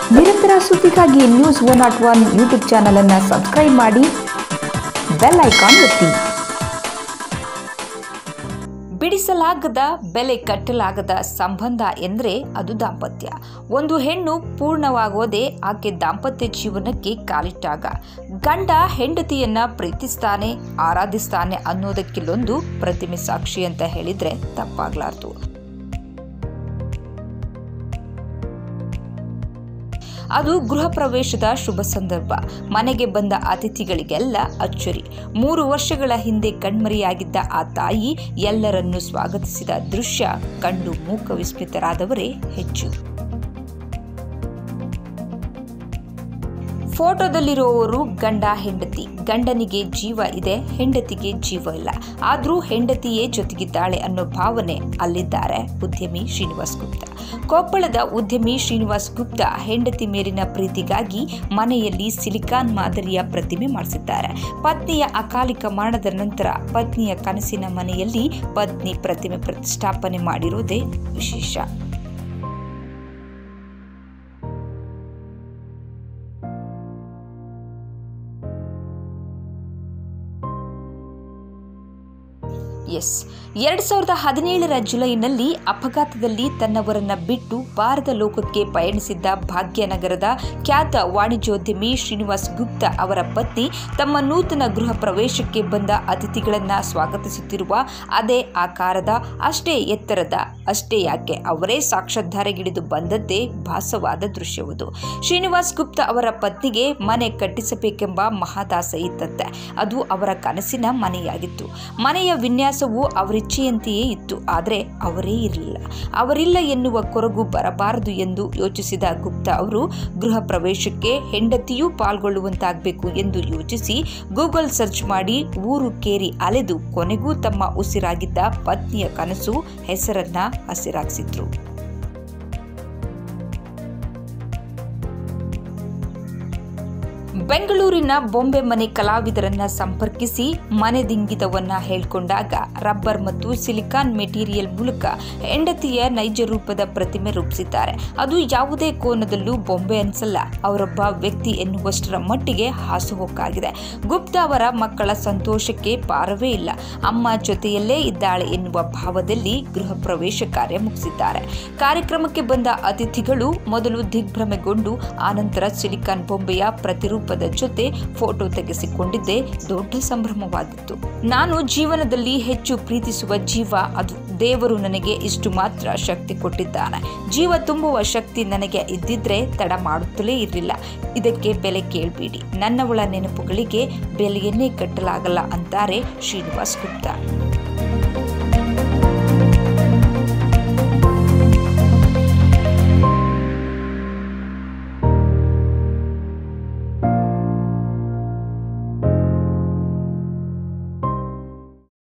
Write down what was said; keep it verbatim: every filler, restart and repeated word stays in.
ನಿರಂತರ ಸುದ್ದಿಗಾಗಿ news one not one YouTube channel ಅನ್ನು ಸಬ್ಸ್ಕ್ರೈಬ್ ಮಾಡಿ, ಬೆಲ್ ಐಕಾನ್ ಒತ್ತಿ. ಬಿಡಿಸಲಾಗದ, ಬೆಲೆ ಕಟ್ಟಲಾಗದ ಸಂಬಂಧ ಎಂದರೆ ಅದು ದಾಂಪತ್ಯ. ಒಂದು ಹೆಣ್ಣು ಪೂರ್ಣವಾಗೋದೇ ಆಕೆ ದಾಂಪತ್ಯ ಜೀವನಕ್ಕೆ ಕಾಲಿಟ್ಟಾಗ. ಗಂಡ ಹೆಂಡತಿಯನ್ನ ಪ್ರೀತಿಸ್ತಾನೆ, ಆರಾಧಿಸ್ತಾನೆ ಅನ್ನೋದಕ್ಕಿಲ್ಲೊಂದು ಪ್ರತಿಮೆ ಸಾಕ್ಷಿ ಅಂತ ಹೇಳಿದ್ರೆ ತಪ್ಪಾಗ್ಲಾರ್ದು. ಅದು ಗೃಹ ಪ್ರವೇಶದ ಶುಭ ಸಂದರ್ಭ. ಮನೆಗೆ ಬಂದ ಅತಿಥಿಗಳಿಗೆಲ್ಲ ಅಚ್ಚರಿ. ಮೂರು ವರ್ಷಗಳ ಹಿಂದೆ ಕಣ್ಮರೆಯಾಗಿದ್ದ ಆ ತಾಯಿ ಎಲ್ಲರನ್ನೂ ಸ್ವಾಗತಿಸಿದ ದೃಶ್ಯ ಕಂಡು ಮೂಕ ವಿಸ್ಮಿತರಾದವರೇ ಹೆಚ್ಚು. ಫೋಟೋದಲ್ಲಿರುವವರು ಗಂಡ ಹೆಂಡತಿ. ಗಂಡನಿಗೆ ಜೀವ ಇದೆ, ಹೆಂಡತಿಗೆ ಜೀವ ಇಲ್ಲ. ಆದರೂ ಹೆಂಡತಿಯೇ ಜೊತೆಗಿದ್ದಾಳೆ ಅನ್ನೋ ಭಾವನೆ ಅಲ್ಲಿದ್ದಾರೆ ಉದ್ಯಮಿ ಶ್ರೀನಿವಾಸ್ ಗುಪ್ತಾ. ಕೊಪ್ಪಳದ ಉದ್ಯಮಿ ಶ್ರೀನಿವಾಸ್ ಗುಪ್ತಾ ಹೆಂಡತಿ ಮೇಲಿನ ಪ್ರೀತಿಗಾಗಿ ಮನೆಯಲ್ಲಿ ಸಿಲಿಕಾನ್ ಮಾದರಿಯ ಪ್ರತಿಮೆ ಮಾಡಿಸಿದ್ದಾರೆ. ಪತ್ನಿಯ ಅಕಾಲಿಕ ಮರಣದ ನಂತರ ಪತ್ನಿಯ ಕನಸಿನ ಮನೆಯಲ್ಲಿ ಪತ್ನಿ ಪ್ರತಿಮೆ ಪ್ರತಿಷ್ಠಾಪನೆ ಮಾಡಿರುವುದೇ ವಿಶೇಷ. ಎಸ್ ಎರಡ್ ಸಾವಿರದ ಹದಿನೇಳರ ಜುಲೈನಲ್ಲಿ ಅಪಘಾತದಲ್ಲಿ ತನ್ನವರನ್ನ ಬಿಟ್ಟು ಬಾರದ ಲೋಕಕ್ಕೆ ಪಯಣಿಸಿದ್ದ ಭಾಗ್ಯನಗರದ ಖ್ಯಾತ ವಾಣಿಜ್ಯೋದ್ಯಮಿ ಶ್ರೀನಿವಾಸ್ ಗುಪ್ತಾ ಅವರ ಪತ್ನಿ ತಮ್ಮ ನೂತನ ಗೃಹ ಪ್ರವೇಶಕ್ಕೆ ಬಂದ ಅತಿಥಿಗಳನ್ನ ಸ್ವಾಗತಿಸುತ್ತಿರುವ ಅದೇ ಆಕಾರದ, ಅಷ್ಟೇ ಎತ್ತರದ, ಅಷ್ಟೇ ಯಾಕೆ ಅವರೇ ಸಾಕ್ಷಾತ್ಧಾರೆಗಿಳಿದು ಬಂದದ್ದೇ ಭಾಸವಾದ ದೃಶ್ಯವದು. ಶ್ರೀನಿವಾಸ್ ಗುಪ್ತಾ ಅವರ ಪತ್ನಿಗೆ ಮನೆ ಕಟ್ಟಿಸಬೇಕೆಂಬ ಮಹಾದಾಸೆ ಇತ್ತಂತೆ. ಅದು ಅವರ ಕನಸಿನ ಮನೆಯಾಗಿತ್ತು. ಮನೆಯ ವಿನ್ಯಾಸ ಅವರಿಚ್ಛೆಯಂತೆಯೇ ಇತ್ತು. ಆದರೆ ಅವರೇ ಇರಲಿಲ್ಲ. ಅವರಿಲ್ಲ ಎನ್ನುವ ಕೊರಗು ಬರಬಾರದು ಎಂದು ಯೋಚಿಸಿದ ಗುಪ್ತಾ ಅವರು ಗೃಹ ಪ್ರವೇಶಕ್ಕೆ ಹೆಂಡತಿಯೂ ಪಾಲ್ಗೊಳ್ಳುವಂತಾಗಬೇಕು ಎಂದು ಯೋಚಿಸಿ ಗೂಗಲ್ ಸರ್ಚ್ ಮಾಡಿ ಊರು ಕೇರಿ ಅಲೆದು ಕೊನೆಗೂ ತಮ್ಮ ಉಸಿರಾಗಿದ್ದ ಪತ್ನಿಯ ಕನಸು ಹೆಸರನ್ನ ಹಸಿರಾಗಿಸಿದ್ರು. ಬೆಂಗಳೂರಿನ ಬೊಂಬೆ ಮನೆ ಕಲಾವಿದರನ್ನ ಸಂಪರ್ಕಿಸಿ ಮನೆದಿಂಗಿತವನ್ನ ಹೇಳ್ಕೊಂಡಾಗ ರಬ್ಬರ್ ಮತ್ತು ಸಿಲಿಕಾನ್ ಮೆಟೀರಿಯಲ್ ಮೂಲಕ ಹೆಂಡತಿಯ ನೈಜ ರೂಪದ ಪ್ರತಿಮೆ ರೂಪಿಸಿದ್ದಾರೆ. ಅದು ಯಾವುದೇ ಕೋನದಲ್ಲೂ ಬೊಂಬೆ ಅನ್ಸಲ್ಲ, ಅವರೊಬ್ಬ ವ್ಯಕ್ತಿ ಎನ್ನುವಷ್ಟರ ಮಟ್ಟಿಗೆ ಹಾಸುಹೊಕ್ಕಾಗಿದೆ. ಗುಪ್ತಾ ಅವರ ಮಕ್ಕಳ ಸಂತೋಷಕ್ಕೆ ಪಾರವೇ ಇಲ್ಲ. ಅಮ್ಮ ಜೊತೆಯಲ್ಲೇ ಇದ್ದಾಳೆ ಎನ್ನುವ ಭಾವದಲ್ಲಿ ಗೃಹ ಪ್ರವೇಶ ಕಾರ್ಯ ಮುಗಿಸಿದ್ದಾರೆ. ಕಾರ್ಯಕ್ರಮಕ್ಕೆ ಬಂದ ಅತಿಥಿಗಳು ಮೊದಲು ದಿಗ್ಭ್ರಮೆಗೊಂಡು ಆನಂತರ ಸಿಲಿಕಾನ್ ಬೊಂಬೆಯ ಪ್ರತಿರೂಪದ ಜೊತೆ ಫೋಟೋ ತೆಗೆಸಿಕೊಂಡಿದ್ದೇ ದೊಡ್ಡ ಸಂಭ್ರಮವಾಗಿತ್ತು. ನಾನು ಜೀವನದಲ್ಲಿ ಹೆಚ್ಚು ಪ್ರೀತಿಸುವ ಜೀವ ಅದು. ದೇವರು ನನಗೆ ಇಷ್ಟು ಮಾತ್ರ ಶಕ್ತಿ ಕೊಟ್ಟಿದ್ದಾನೆ. ಜೀವ ತುಂಬುವ ಶಕ್ತಿ ನನಗೆ ಇದ್ದಿದ್ರೆ ತಡ ಮಾಡುತ್ತಲೇ ಇರಲಿಲ್ಲ. ಇದಕ್ಕೆ ಬೆಲೆ ಕೇಳಬೇಡಿ. ನನ್ನವಳ ನೆನಪುಗಳಿಗೆ ಬೆಲೆಯನ್ನೇ ಕಟ್ಟಲಾಗಲ್ಲ ಅಂತಾರೆ ಶ್ರೀನಿವಾಸ್ ಗುಪ್ತಾ.